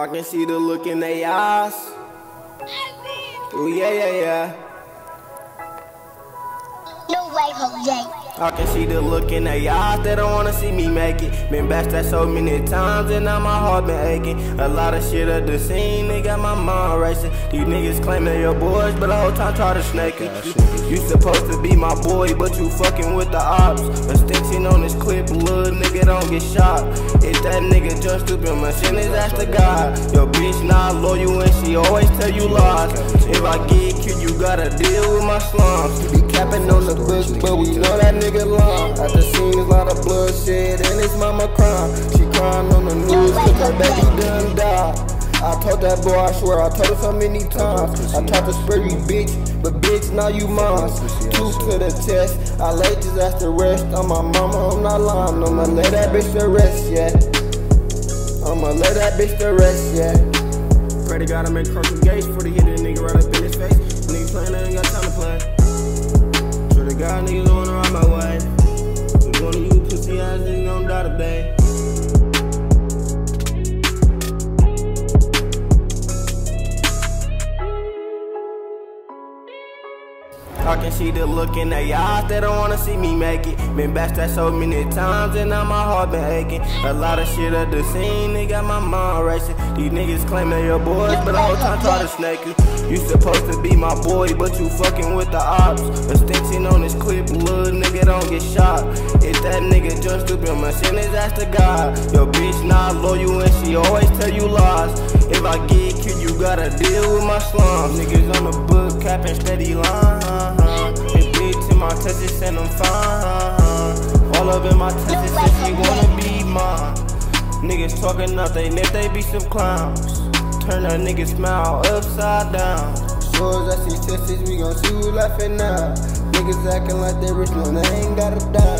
I can see the look in their eyes. Oh yeah. No way, Jose. I can see the look in their eyes, they don't wanna see me make it. Been backstabbed so many times and now my heart been aching. A lot of shit at the scene, they got my mind racing. These niggas claim they your boys, but the whole time try to snake it. You supposed to be my boy, but you fucking with the ops. Extension on this clip, little nigga don't get shot. If that nigga just stupid, man, send his ass to God. Your bitch not loyal and she always tell you lies. If I get killed, you gotta deal with my slums. Be capping on the books, but we know that nigga lying. At the scene, there's a lot of bloodshed and his mama crying. She crying on the news cause her baby done died. I told that boy, I swear, I told her so many times. I tried to spare you, bitch, but bitch, now you mine. Tooth to the chest, I laid his ass to rest. On my mama, I'm not lying. I'ma lay that bitch to rest, yeah. I'ma lay that bitch to rest, yeah. Pray to God I make crooked gates for the hit a nigga right up in his face. Nigga playing, I ain't got time to play. Swear to God, niggas going around my way. One of you pussy ass niggas gon' die today. I can see the look in their eyes, they don't wanna see me make it. Been backstabbed so many times and now my heart been aching. A lot of shit at the scene, they got my mind racing. These niggas claim they your boys, but the whole time try to snake you. You supposed to be my boy, but you fucking with the ops. Extension on this clip, little nigga don't get shot. If that nigga just stupid, man, send his ass to God. Your bitch not loyal and she always tell you lies. If I get killed, you gotta deal with my slums. Niggas on the book, capping steady line. If bitch in my touches and I'm fine. All up in my touches said she wanna be mine. Niggas talking nothing if they be some clowns. Turn a nigga smile upside down. Sure as I see touches, we gon' see who laughing now. Niggas acting like they rich, no, they ain't got a dime.